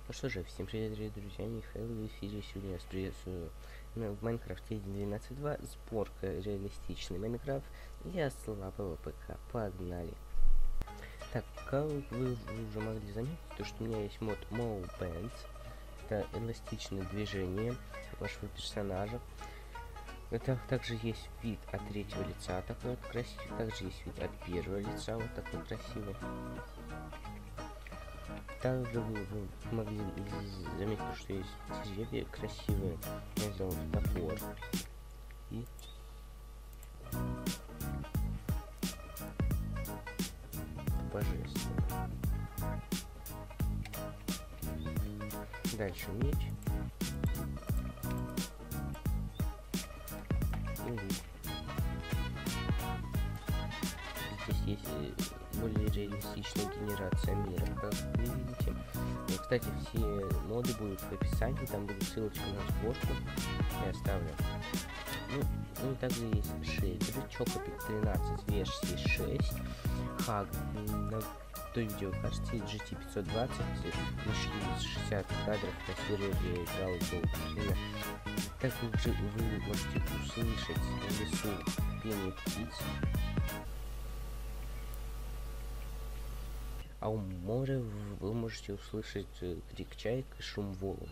Ну что же, всем привет, дорогие друзья, Михаил в эфире. Сегодня я вас приветствую в Майнкрафте 1.12.2, сборка реалистичный Майнкрафт для слабого ПК. Погнали! Так, как вы уже могли заметить, то что у меня есть мод MoBands, это эластичное движение вашего персонажа. Это также есть вид от третьего лица, такой вот красивый, также есть вид от первого лица, вот такой красивый. Также вы могли заметить, что есть деревья красивые. Я сделал топор. И божественно. Дальше меч. И лук. Здесь есть более реалистичная генерация мира, как вы видите. И, кстати, все моды будут в описании, там будет ссылочка на сборку, я оставлю. Ну и также есть шейдеры, Чокопик 13 версии 6, Хаг на той видеокарте GT520, мы шли 60 кадров на сервере, играл долго. Также вы можете услышать в лесу пение птиц. А у моря вы можете услышать крик чаек и шум волн.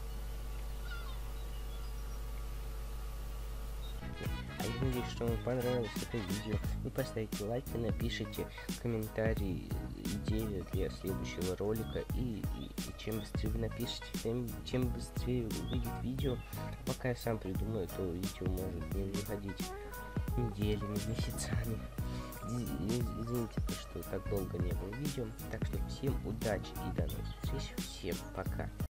А я надеюсь, что вам понравилось это видео. Вы поставите лайк и напишите комментарий, идею для следующего ролика. И чем быстрее вы напишите, тем быстрее выйдет видео. Пока я сам придумаю, то видео может не выходить неделями, месяцами. Извините, что так долго не было видео. Так что всем удачи и до новых встреч. Всем пока.